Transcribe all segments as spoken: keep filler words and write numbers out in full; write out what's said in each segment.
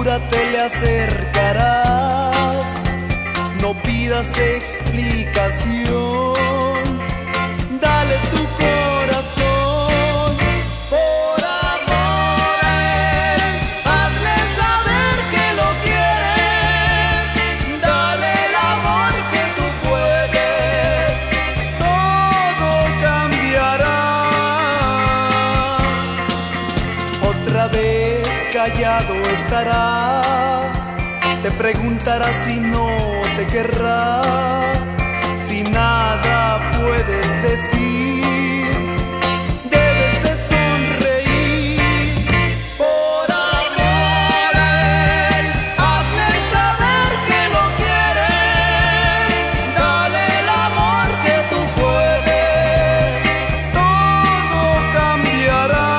duda te le acercarás. No pidas explicación, dale tu corazón. Por amor a él, hazle saber que lo quieres. Dale el amor que tú puedes, todo cambiará. Otra vez callado estará, te preguntará si no te querrá. Si nada puedes decir, debes de sonreír. Por amor a él, hazle saber que lo quieres. Dale el amor que tú puedes, todo cambiará.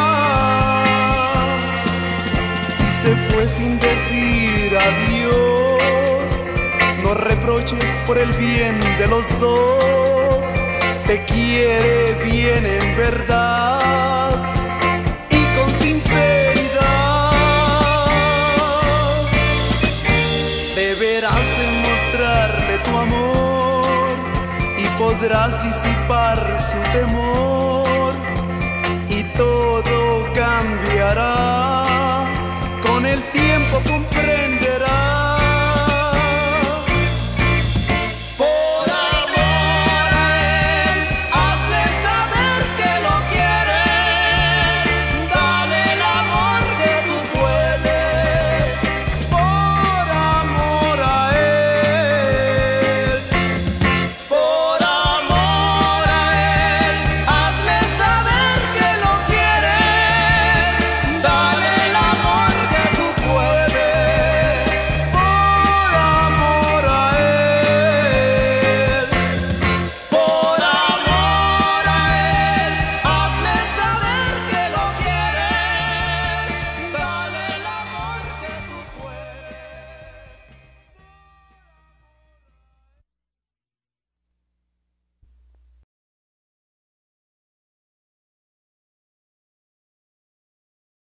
Si se fue sin decir adiós, no reproches por el bien de los dos. Te quiere bien en verdad y con sinceridad. Deberás demostrarle tu amor y podrás disipar su temor, y todo cambiará.